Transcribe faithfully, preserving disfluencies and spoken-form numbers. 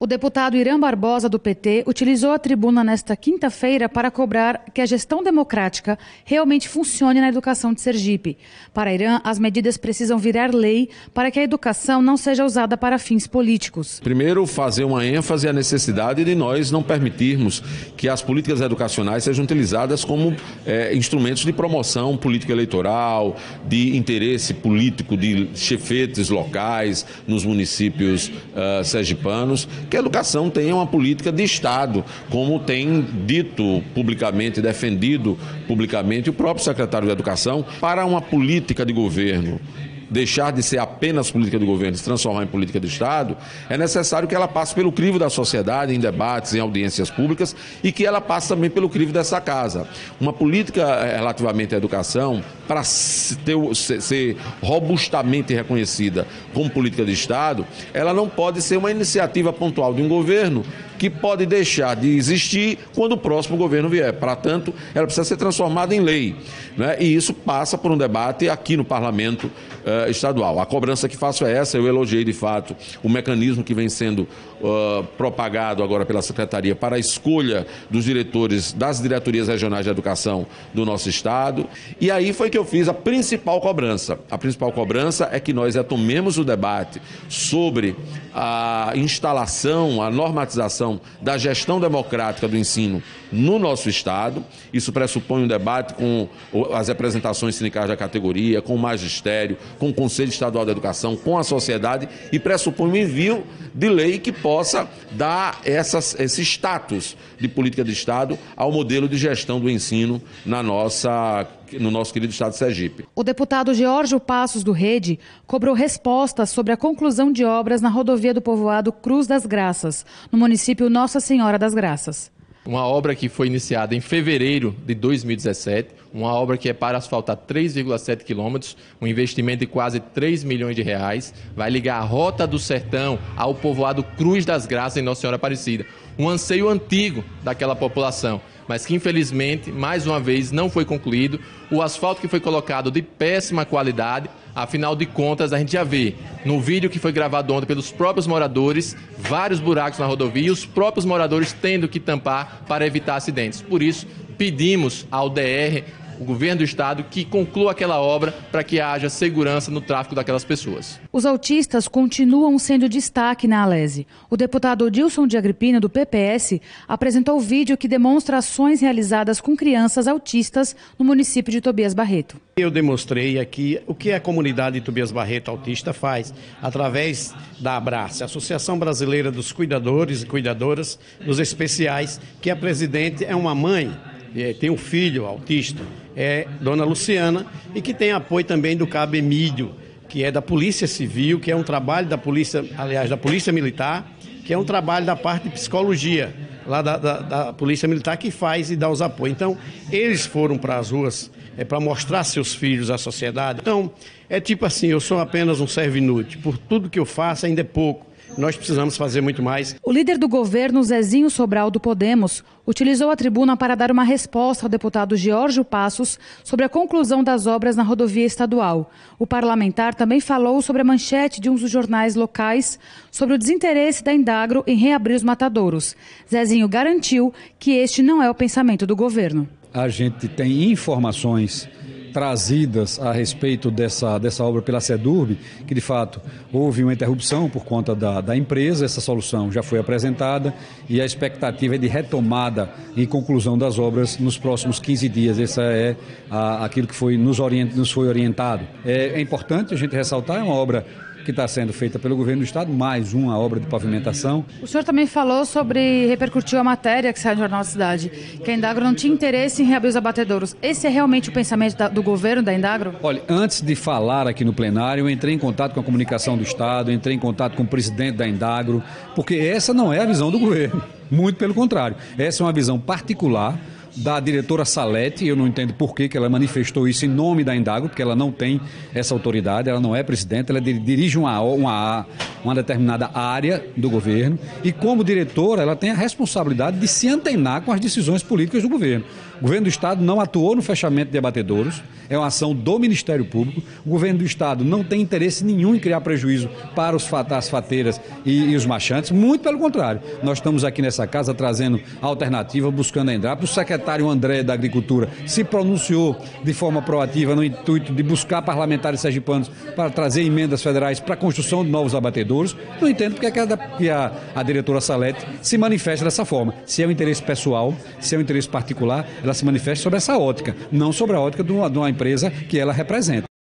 O deputado Irã Barbosa, do P T, utilizou a tribuna nesta quinta-feira para cobrar que a gestão democrática realmente funcione na educação de Sergipe. Para Irã, as medidas precisam virar lei para que a educação não seja usada para fins políticos. Primeiro, fazer uma ênfase à necessidade de nós não permitirmos que as políticas educacionais sejam utilizadas como é, instrumentos de promoção política eleitoral, de interesse político de chefetes locais nos municípios uh, sergipanos. Que a educação tenha uma política de Estado, como tem dito publicamente, defendido publicamente o próprio secretário de Educação, para uma política de governo deixar de ser apenas política do governo, se transformar em política do Estado, é necessário que ela passe pelo crivo da sociedade, em debates, em audiências públicas, e que ela passe também pelo crivo dessa casa. Uma política relativamente à educação, para ter, ser robustamente reconhecida como política de Estado, ela não pode ser uma iniciativa pontual de um governo que pode deixar de existir quando o próximo governo vier. Portanto, ela precisa ser transformada em lei, né? E isso passa por um debate aqui no Parlamento uh, estadual. A cobrança que faço é essa, eu elogiei de fato o mecanismo que vem sendo uh, propagado agora pela Secretaria para a escolha dos diretores das diretorias regionais de educação do nosso Estado. E aí foi que eu fiz a principal cobrança. A principal cobrança é que nós retomemos o debate sobre a instalação, a normatização da gestão democrática do ensino no nosso Estado. Isso pressupõe um debate com as representações sindicais da categoria, com o magistério, com o Conselho Estadual da Educação, com a sociedade, e pressupõe um envio de lei que possa dar essas, esse status de política de Estado ao modelo de gestão do ensino na nossa, no nosso querido Estado de Sergipe. O deputado Geórgio Passos, do Rede, cobrou respostas sobre a conclusão de obras na rodovia do povoado Cruz das Graças, no município Nossa Senhora das Graças. Uma obra que foi iniciada em fevereiro de dois mil e dezessete, uma obra que é para asfaltar três vírgula sete quilômetros, um investimento de quase três milhões de reais, vai ligar a Rota do Sertão ao povoado Cruz das Graças em Nossa Senhora Aparecida. Um anseio antigo daquela população, mas que infelizmente, mais uma vez, não foi concluído. O asfalto que foi colocado de péssima qualidade, afinal de contas, a gente já vê no vídeo que foi gravado ontem pelos próprios moradores, vários buracos na rodovia e os próprios moradores tendo que tampar para evitar acidentes. Por isso, pedimos ao D R, o governo do Estado, que conclua aquela obra para que haja segurança no tráfego daquelas pessoas. Os autistas continuam sendo destaque na Alese. O deputado Odilson de Agripino, do P P S, apresentou o vídeo que demonstra ações realizadas com crianças autistas no município de Tobias Barreto. Eu demonstrei aqui o que a comunidade de Tobias Barreto autista faz através da Abrace, Associação Brasileira dos Cuidadores e Cuidadoras dos Especiais, que a presidente é uma mãe, tem um filho autista, é Dona Luciana, e que tem apoio também do Cabo Emílio, que é da Polícia Civil, que é um trabalho da Polícia, aliás, da Polícia Militar, que é um trabalho da parte de psicologia, lá da, da, da Polícia Militar, que faz e dá os apoios. Então, eles foram para as ruas é, para mostrar seus filhos à sociedade. Então, é tipo assim, eu sou apenas um servo inútil, por tudo que eu faço ainda é pouco. Nós precisamos fazer muito mais. O líder do governo, Zezinho Sobral, do Podemos, utilizou a tribuna para dar uma resposta ao deputado Geórgio Passos sobre a conclusão das obras na rodovia estadual. O parlamentar também falou sobre a manchete de um dos jornais locais sobre o desinteresse da Indagro em reabrir os matadouros. Zezinho garantiu que este não é o pensamento do governo. A gente tem informações trazidas a respeito dessa, dessa obra pela SEDURB, que de fato houve uma interrupção por conta da, da empresa. Essa solução já foi apresentada e a expectativa é de retomada e conclusão das obras nos próximos quinze dias. Essa é a, aquilo que foi, nos, orient, nos foi orientado. É, é importante a gente ressaltar, é uma obra que está sendo feita pelo governo do Estado, mais uma obra de pavimentação. O senhor também falou sobre, repercutiu a matéria que saiu no Jornal da Cidade, que a Indagro não tinha interesse em reabrir os abatedouros. Esse é realmente o pensamento da, do governo da Indagro? Olha, antes de falar aqui no plenário, eu entrei em contato com a comunicação do Estado, entrei em contato com o presidente da Indagro, porque essa não é a visão do governo, muito pelo contrário. Essa é uma visão particular da diretora Salete. Eu não entendo por que que ela manifestou isso em nome da Indago, porque ela não tem essa autoridade, ela não é presidente, ela dirige uma, uma, uma determinada área do governo e, como diretora, ela tem a responsabilidade de se antenar com as decisões políticas do governo. O governo do Estado não atuou no fechamento de abatedouros, é uma ação do Ministério Público. O governo do Estado não tem interesse nenhum em criar prejuízo para os, as fateiras e, e os machantes, muito pelo contrário. Nós estamos aqui nessa casa trazendo alternativa, buscando a Embrapa. O secretário André da Agricultura se pronunciou de forma proativa no intuito de buscar parlamentares sergipanos para trazer emendas federais para a construção de novos abatedouros. Não entendo porque a, que a, a diretora Salete se manifesta dessa forma. Se é um interesse pessoal, se é um interesse particular, ela se manifesta sobre essa ótica, não sobre a ótica de uma, de uma empresa que ela representa.